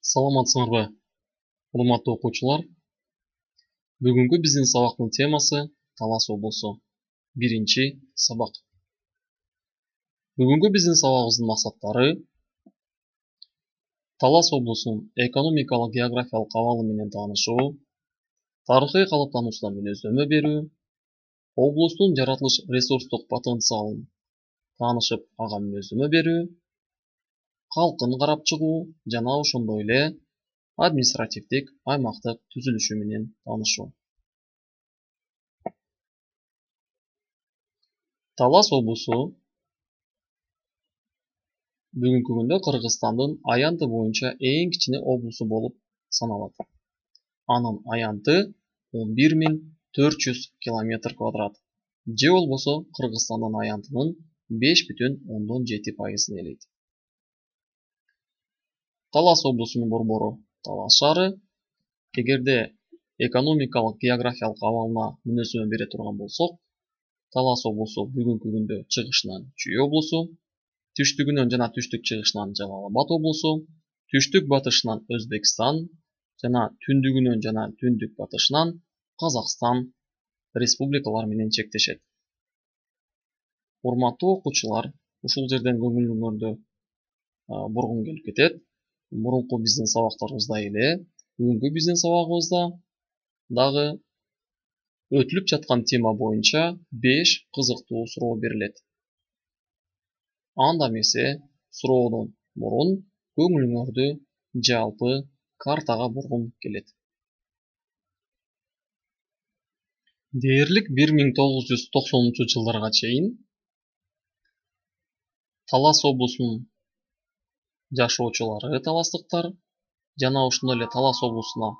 Саламатсыңарбы, урматтуу окуучулар. Бүгүнкү биздин сабактын темасы Талас облусу. Биринчи сабак. Бүгүнкү биздин сабагыбыздын максаттары Талас облусунун экономикалык географиялык абалы менен таанышуу, тарыхый калыптануусуна мүнөздөмө берүү, облустун жаратылыш ресурстук потенциалын таанышып, ага мүнөздөмө берүү, калкын карап чыгуу жана ошондой эле административдик аймактык түзүлүшү менен таанышуу. Талас облусу бүгүнкү күндө Кыргызстандын аянты боюнча эң кичине облусу болуп саналат. Анын аянты 11.400 км квадрат. Же болбосо Кыргызстандын аянтынын 5,7%-ын ээлейт. Талас облусунун борбору Талас шаары. Эгерде экономикалык географиялык абалына мүнөздөмө бере турган болсок, Талас облусу бүгүнкү күндө чыгышынан Чүй облусу, түштүгүнөн жана түштүк чыгышынан Жалал Абад облусу, түштүк батышынан Өзбекстан жана түндүгүнөн жана түндүк батышынан Казакстан республикалар менен чектешет. Урматтуу окуучулар, ушул жерден көңүлүңөрдү бургум келип кетет. Мурунку биздин сабактарыбыздай эле бүгүнкү биздин сабагыбызда дагы өтүлүп жаткан тема боюнча 5 кызыктуу суроо берилет. Анда эмесе суроодон мурун көңүлүңөрдү жалпы картага бургум келет. Дээрлик 1990-жылдарга чейин Талас облусунун жашоочулары таластыктар жана ошондой эле Талас облусуна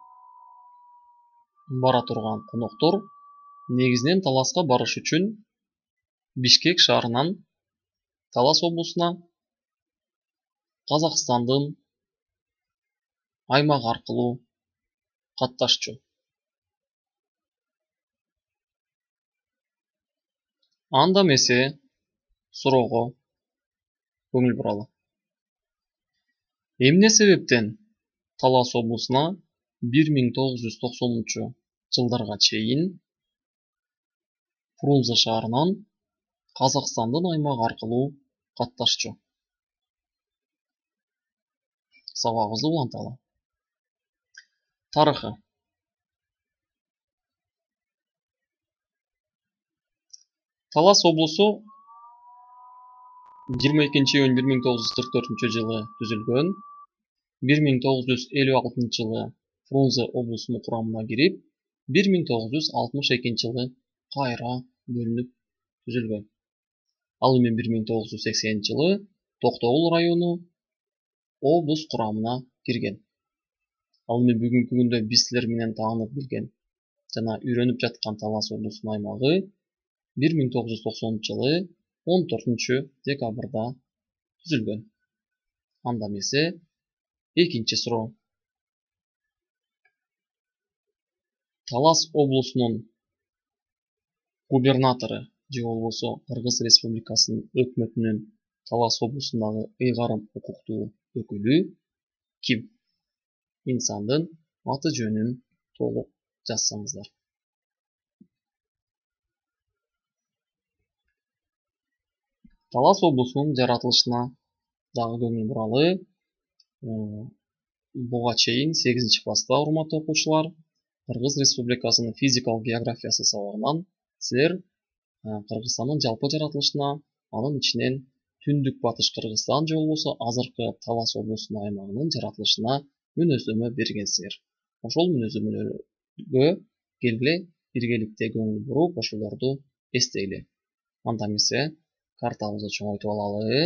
бара турган коноктор негизинен Таласка барыш үчүн Бишкек шаарынан Талас облусуна Казакстандын аймагы аркылуу катташчу. Анда эмесе суроого көңүл буралы. Эмне себептен Талас облусуна 1990-жылдарга чейин Фрунзе шаарынан Казакстандын аймагы аркылуу катташчу? Сабагыбызды уланталы. Тарыхы. Талас облусу 22-июнь 1944-жылы түзүлгөн. 1956-жылы Фрунзе облусунун курамына кирип, 1962-жылы кайра бөлүнүп түзүлгөн. Ал эми 1980-жылы Токтогул району облус курамына кирген. Ал эми бүгүнкү күндө биз силер менен таанып билген жана үйрөнүп жаткан Талас облусунун аймагы 1990-жылы 14-декабрда түзүлгөн. Анда эмесе экинчи суроо. Талас облусунун губернатору же болбосо Кыргыз Республикасынын өкмөтүнүн Талас облусундагы ыйгарым укуктуу өкүлү ким? Инсандын аты жөнүн толук жазсаңыздар. Талас облусунун жаратылышына дагы көңүл буралы. Буга чейин 8-класста урматтуу окуучулар Кыргыз Республикасынын физикалык географиясы сабагынан силер Кыргызстандын жалпы жаратылышына, анын ичинен түндүк батыш Кыргызстан же болбосо азыркы Талас облусунун аймагынын жаратылышына мүнөздөмө бергенсиңер. Ошол мүнөздөмөлөргө келгиле биргеликте көңүл буруп, ошолорду эстейли. Анда эмесе картабызды чоңойтуп алалы.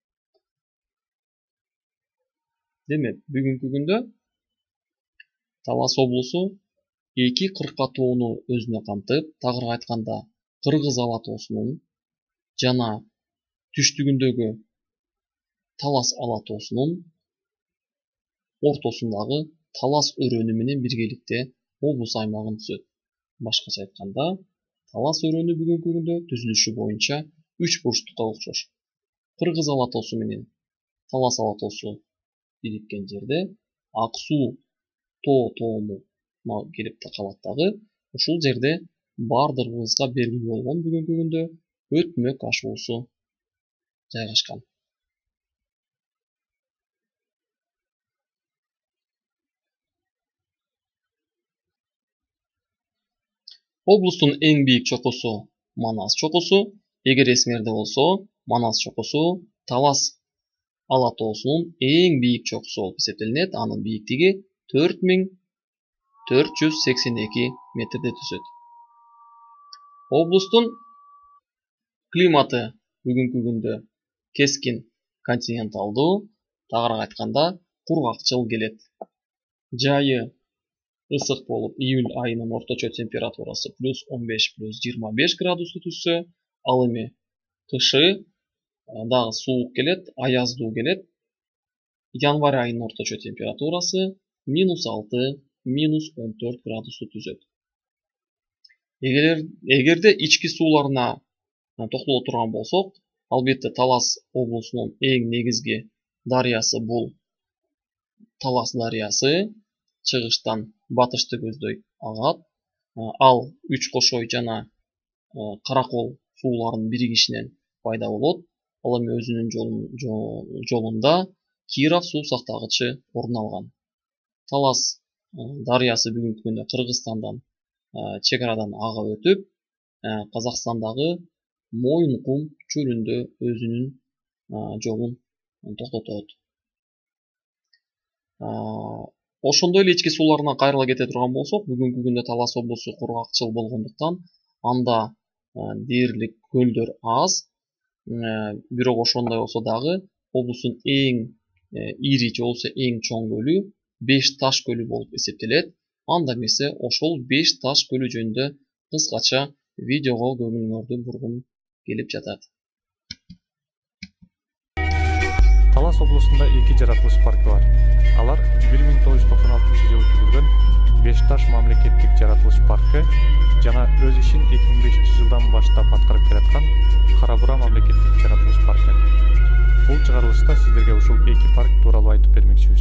Демек, бүгүнкү күндө Талас облусу 2 кырка тоону өзүнө камтып, тагыраак айтканда Кыргыз ала тоосунун жана түштүгүндөгү Талас ала тоосунун ортосундагы Талас өрөөнү менен биргеликте облус аймагын түзөт. Башкача айтканда, Талас өрөөнү бүгүнкү күндө түзүлүшү боюнча 3 бурчтукка окшош. Кыргыз ала тоосу менен Талас ала тоосу бириккен жерде, ак суу тоомуна келип такалат дагы. Ушул жерде бардыгыбызга белгилүү болгон бүгүнкү күндө өтмөк ашуусу жайгашкан. Облустун эң бийик чокусу Манас чокусу. Эгер эсиңерде болсо, Манас чокусу Талас ала тоосунун эң бийик чокусу болуп эсептелинет. Анын бийиктиги 4482 метрди түзөт. Облустун климаты бүгүнкү күндө кескин континенталдуу, тагыраак айтканда кургакчыл келет. Жайы ысык болуп, июль айынын орточо температурасы +15–+25 градусту түзсө, ал эми кышы дагы суук келет, аяздуу келет. Январь айынын орточо температурасы -6–-14 градусту түзөт. Эгерде ички сууларына токтоло турган болсок, албетте Талас облусунун эң негизги дарыясы бул Талас дарыясы. Чыгыштан батышты көздөй агат. Ал Үч Кошой жана Каракол сууларынын биригишинен пайда болот. Ал эми өзүнүн жолунда Киров суу сактагычы орун алган. Талас дарыясы бүгүнкү күндө Кыргызстандан чек арадан ага өтүп, Казакстандагы Моюнкум чөлүндө өзүнүн жолун токтотот. Ошондой эле ички сууларына кайрыла кете турган болсок, бүгүнкү күндө Талас облусу кургакчыл болгондуктан анда дээрлик көлдөр аз. Бирок ошондой болсо дагы облустун эң ири же болбосо эң чоң көлү Беш Таш көлү болуп эсептелет. Анда эмесе ошол Беш Таш көлү жөнүндө кыскача видеого көңүлүңөрдү бургум келип жатат. Талас облусунда 2 жаратылыш паркы бар. Алар 1996-жылы түзүлгөн Беш Таш мамлекеттик жаратылыш паркы жана өз ишин 2005-жылдан баштап аткарып келаткан Кара Бура мамлекеттик жаратылыш паркы. Бул чыгарылышта сиздерге ушул 2 парк тууралуу айтып бермекчибиз.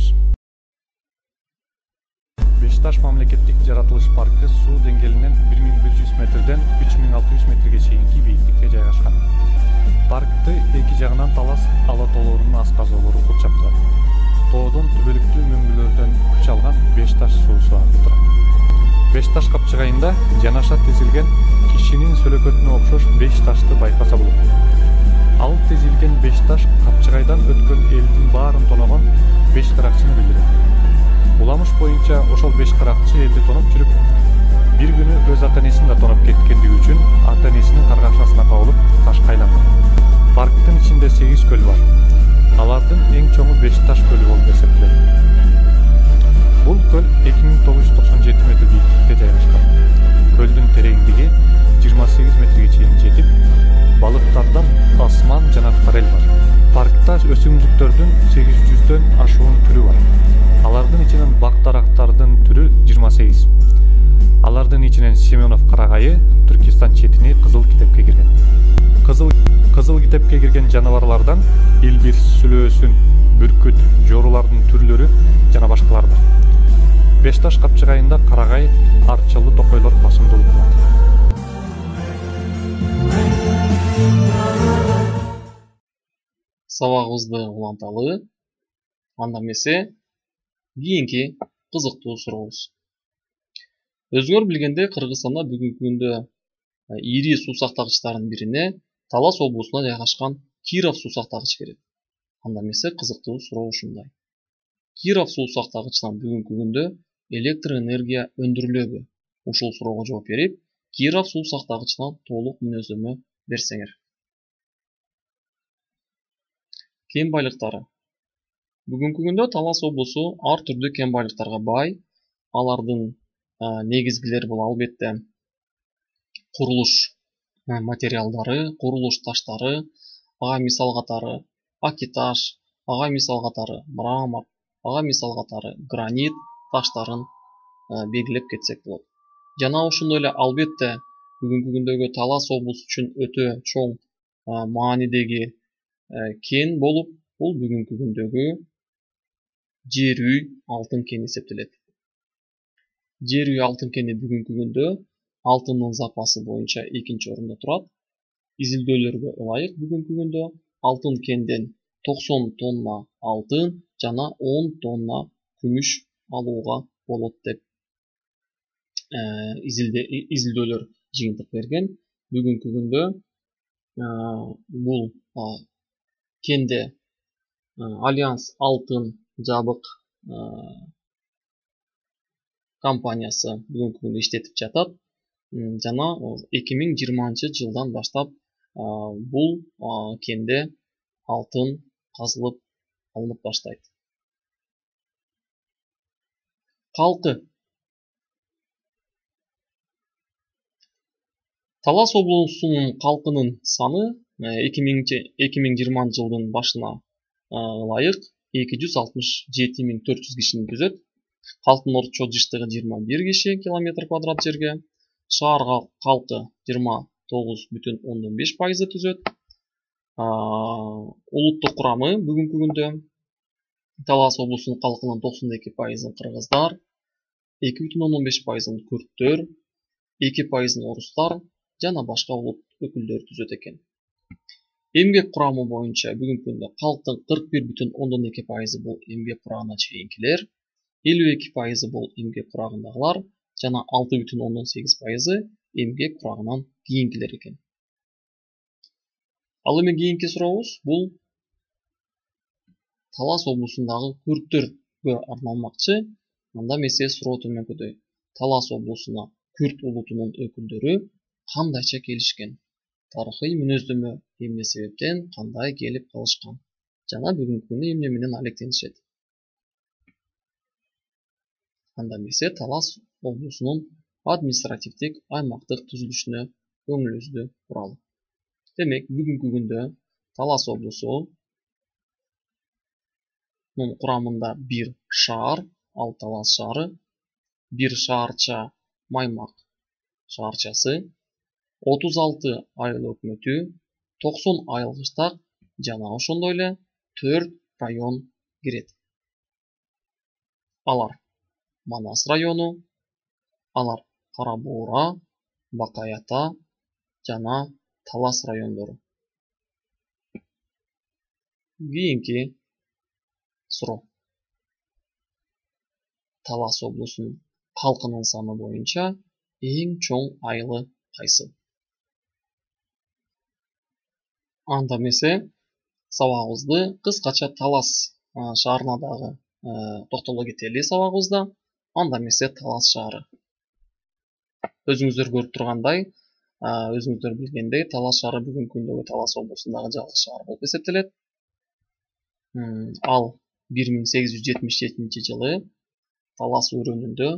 Беш Таш мамлекеттик жаратылыш паркы суу деңгээлинен 1100 метрден 3600 метрге чейинки бийиктикте жайгашкан. Паркты эки жагынан Талас ала тоолорунун асказоолору курчап турат. Тоодон түбөлүктүү мөңгүлөрдөн күч алган Беш Таш суусу агып турат. Беш Таш капчыгайында жанаша тизилген кишинин сөлөкөтүнө окшош 5 ташты байкаса болот. Ал тизилген 5 таш капчыгайдан өткөн элдин баарын тоногон 5 кыракчыны билдирет. Уламыш боюнча ошол 5 кыракчы элди тоноп жүрүп, бир күнү өз ата-энесин да тоноп кеткендиги үчүн ата-энесинин каргашасына кабылып ташка айланган. Парктын ичинде 8 көл бар. Алардын эң чоңу Беш Таш көлү болуп эсептелет. Бул көл 2997 метр бийиктикте жайгашкан. Көлдүн тереңдиги 28 метрге чейин жетип, балыктардан асман жана форель бар. Паркта өсүмдүктөрдүн 800дөн ашуун түрү бар. Алардын ичинен бак дарактардын түрү 28. Алардын ичинен Семенов карагайы Түркистан четини кызыл китепке кирген. Кызыл китепке кирген жаныбарлардан илбир, сүлөөсүн, бүркүт, жоорулардын түрлөрү жана башкалар бар. Беш Таш капчыгайында карагай, арчылуу токойлор басымдуулук кылат. Сабагыбызды уланталы. Анда эмесе кийинки кызыктуу сурообуз. Өзүңөр билгендей, Кыргызстанда бүгүнкү күндө ири суу сактагычтардын бирине Талас облусуна жайгашкан Киров суу сактагычы кирет. Анда эмесе кызыктуу суроо ушундай. Киров суу сактагычынан бүгүнкү күндө электр энергия өндүрүлөбү? Ушул суроого жооп берип, Киров суу сактагычынан толук мүнөздөмө берсеңер. Кен байлыктары. Бүгүнкү күндө Талас облусу ар түрдүү кен байлыктарга бай. Алардын негизгилери бул албетте курулуш материалдары, курулуш таштары, ага мисал катары акиташ, ага мисал катары мрамор, ага мисал катары гранит таштарын белгилеп кетсек болот. Жана ошондой эле албетте бүгүнкү күндөгү Талас облусу үчүн өтө чоң маанидеги кен болуп, бул бүгүнкү күндөгү жер үй алтын кени эсептелет. Жер үй алтын кени бүгүнкү күндө алтындын запасы боюнча экинчи орунда турат. Изилдөөлөргө ылайык бүгүнкү күндө алтын кенден 90 тонна алтын жана 10 тонна күмүш алууга болот деп изилдөөлөр жыйынтык берген. Бүгүнкү күндө бул кенде Альянс алтын жабык компаниясы бүгүнкү күндө иштетип жатат. Жана 2020 жылдан баштап бул кенде алтын казылып алынып баштайт. Калкы. Талас облусунун калкынын саны 2020 жылдын башына ылайык 267.400 кишини түзөт. Калктын орточо жыштыгы 21 киши километр квадрат жерге. Шаар калкы 29,5% түзөт. Улуттук курамы бүгүнкү күндө Талас облусунун калкынын 92% кыргыздар, 2,15% күрттөр, 2% орустар жана башка улут өкүлдөрү түзөт экен. Эмгек курамы боюнча бүгүнкү күндө калктын 41,2% бул эмгек курагына чейинкилер, 52% бул эмгек курагындагылар жана 6,8% эмгек курагынан кийинкилер экен. Ал эми кийинки сурообуз бул Талас облусундагы күрттөргө арналмакчы. Анда эмесе суроо төмөнкүдөй. Талас облусуна күрт улутунун өкүлдөрү кандайча келишкен? Тарыхый мүнөздөмө эмне себептен кандай келип калышкан? Жана бүгүнкү күндө эмне менен алектенишет? Анда эмесе Талас облусунун административдик аймактык түзүлүшүнө көңүлүбүздү буралы. Демек, бүгүнкү күндө Талас облусунун курамында бир шаар, ал Талас шаары, бир шаарча Маймак шаарчасы, 36 айыл өкмөтү, 90 айыл кыштак жана ошондой эле 4 район кирет. Алар Манас району, алар Кара Буура, Бакай Ата жана Талас райондору. Кийинки суроо. Талас облусунун калкынын саны боюнча эң чоң айылы кайсы? Анда эмесе сабагыбызды кыскача Талас шаарына дагы токтоло кетели сабагыбызда. Анда эмесе Талас шаары. Өзүңүздөр көрүп тургандай, өзүңүздөр билгендей, Талас шаары бүгүнкү күндөгү Талас облусундагы жалгыз шаар болуп эсептелет. Ал 1877 жылы Талас өрөөнүндө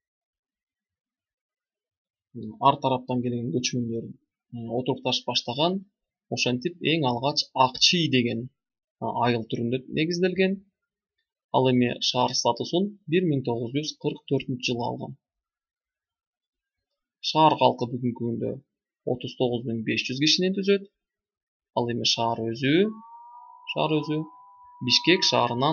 ар тараптан келген көчмөндөр отурукташып баштаган. Ошентип эң алгач Акчий деген айыл түрүндө негизделген. Ал эми шаар статусун 1944 жылы алган. Шаар калкы бүгүнкү күндө 39.500 кишини түзөт. Ал эми шаар өзү Бишкек шаарынан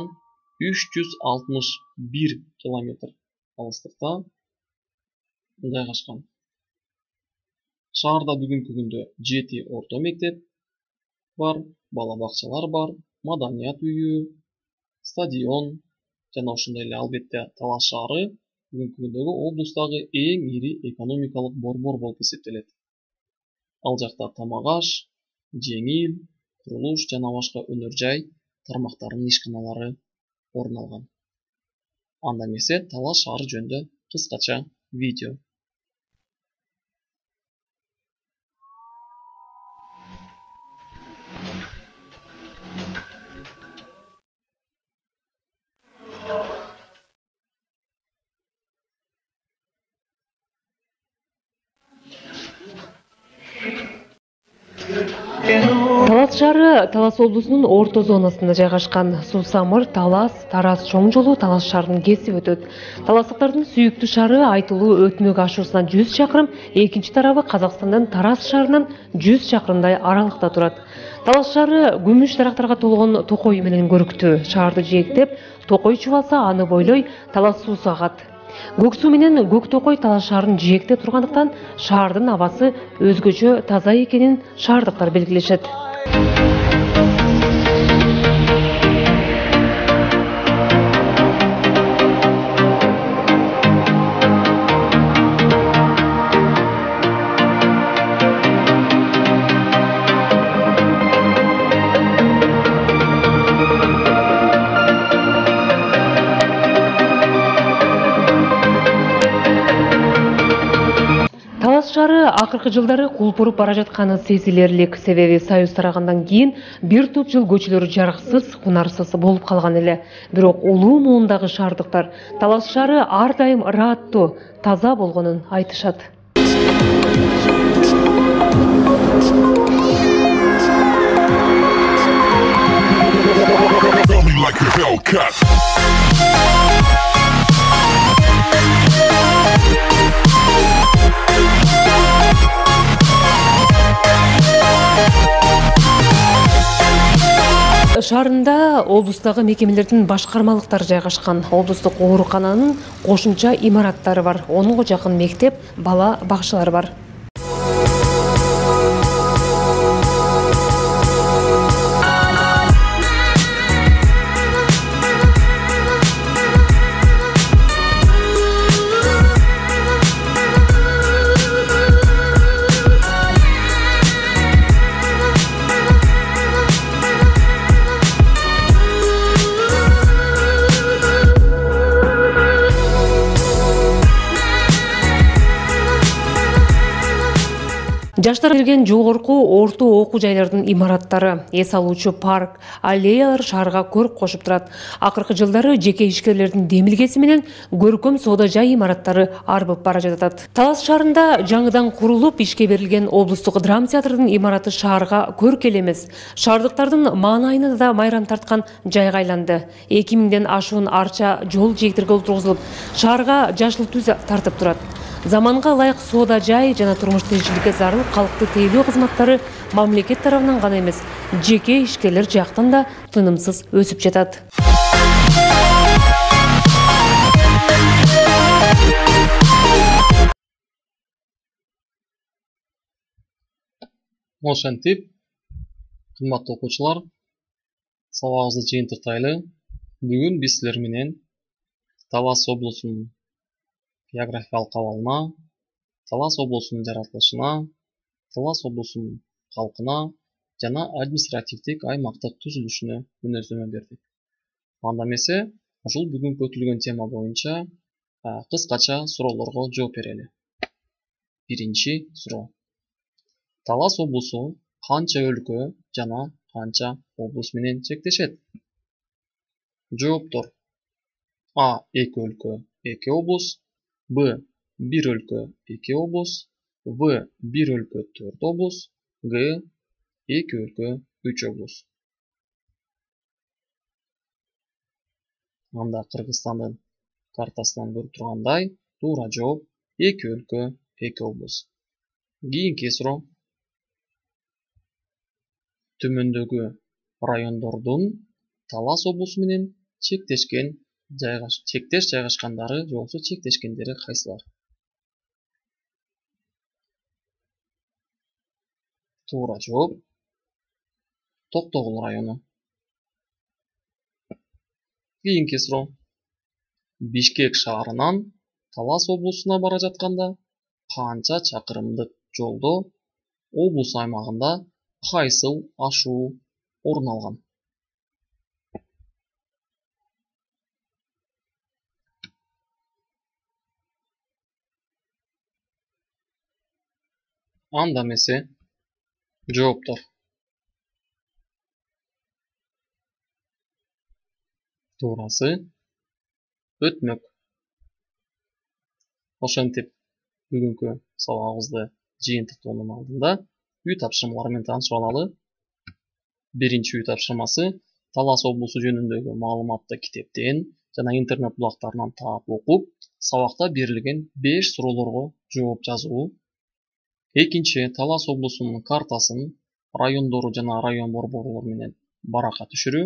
361 километр алыстыкта жайгашкан. Шаарда бүгүнкү күндө 7 орто мектеп бар, бала бакчалар бар, маданият үйү, стадион жана ошондой эле албетте Талас шаары бүгүнкү күндөгү облустагы эң ири экономикалык борбор болуп эсептелет. Ал жакта тамак аш, жеңил, курулуш жана башка өнөр жай тармактарынын ишканалары орун алган. Анда эмесе Талас шаары жөнүндө кыскача видео. Талас шаары Талас облусунун орто зонасында жайгашкан. Суу-Самыр, Талас, Тараз чоң жолу Талас шаарын кесип өтөт. Таластыктардын сүйүктүү шаары айтылуу өтмөк ашуусунан 100 чакырым, экинчи тарабы Казакстандын Тараз шаарынан 100 чакырымдай аралыкта турат. Талас шаары күмүш дарактарга толгон токой менен көрүктүү. Шаарды жээктеп, токой чубалса аны бойлой талас суусу агат. Көк суу менен көк токой талас шаарын жээктеп тургандыктан шаардын абасы өзгөчө таза экенин шаардыктар белгилешет. Талас шаары акыркы жылдары кулпуруп бара жатканы сезилерлик. Себеби Союз тарагандан кийин бир топ жыл көчөлөр жарыксыз, кунарсыз болуп калган эле. Бирок улуу муундагы шаардыктар Талас шаары ар дайым ырааттуу, таза болгонун айтышат. Шаарында облустагы мекемелердин башкармалыктары жайгашкан. Облустук оорукананын кошумча имараттары бар. Онунга жакын мектеп, бала бакчалары бар. Жаштар берген жогорку орто окуу жайлардын имараттары, эс алуучу парк, аллеялар шаарга көрк кошуп турат. Акыркы жылдары жеке ишкерлердин демилгеси менен көркөм соода жай имараттары арбып бара жатат. Талас шаарында жаңыдан курулуп ишке берилген облустук драма театрдын имараты шаарга көрк эле эмес, шаардыктардын маанайына да майрам тарткан жайга айланды. 2000ден ашуун арча жол жээктерге отургузулуп, шаарга жашыл түз тартып турат. Заманга ылайык соода жай жана турмуш тынччылыкка зарыл калкты тейлөө кызматтары мамлекет тарабынан гана эмес, жеке ишкерлер жактан да тынымсыз өсүп жатат. Ошентип, кымбаттуу окуучулар, сабагыбызды жыйынтыктайлы. Бүгүн биз силер менен Талас облусунун географиялык абалына, Талас облусунун жаратылышына, Талас облусунун калкына жана административдик аймактык түзүлүшүнө мүнөздөмө бердик. Анда эмесе, ушул бүгүн көтүлгөн тема боюнча кыскача суроолорго жооп берели. Биринчи суроо. Талас облусу канча өлкө жана канча облус менен чектешет? Жооптор: А. 2 өлкө, 2 облус, Б. 1 өлкө, 2 облус, В. 1 өлкө, 4 облус, Г. 2 өлкө, 3 облус. Анда Кыргызстандын картасынан көрүп тургандай, туура жооп 2 өлкө, 2 облус. Кийинки суроо. Төмөндөгү райондордун Талас облусу менен чектеш жайгашкандары же болбосо чектешкендери кайсылар? Туура жооп Токтогул району. Кийинки суроо. Бишкек шаарынан Талас облусуна бара жатканда канча чакырымдык жолдо облус аймагында кайсыл ашуу орун алган? Анда эмесе, жооптор: туурасы өтмөк. Ошентип, бүгүнкү сабагыбызды жыйынтыктоонун алдында үй тапшырмалары менен таанышып алалы. Биринчи үй тапшырмасы Талас облусу жөнүндөгү маалыматты китептен жана интернет булактарынан таап окуп, сабакта берилген 5 суроолорго жооп жазуу. Экинчи, Талас облусунун картасын райондору жана район борборлору менен барака түшүрүү.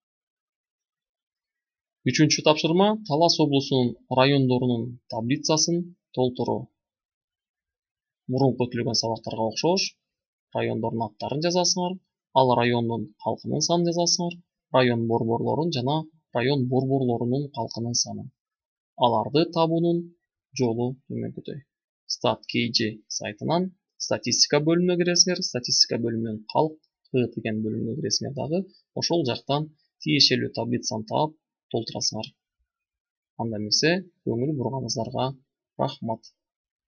3-чү тапшырма Талас облусунун райондорунун таблицасын толтуруу. Мурунку өтүлгөн сабактарга окшош райондордун аттарын жазасыңар, ал райондун калкынын санын жазасыңар, район борборлорун жана район борборлорунун калкынын санын. Аларды табуунун жолу төмөнкүдөй. Stat.kg сайтынан статистика бөлүмүнө киресиңер, статистика бөлүмүнөн калкы деген бөлүмгө киресиңер дагы, ошол жактан тиешелүү таблицаны таап толтурасыңар. Анда эмесе, көңүл бурганыңыздарга рахмат.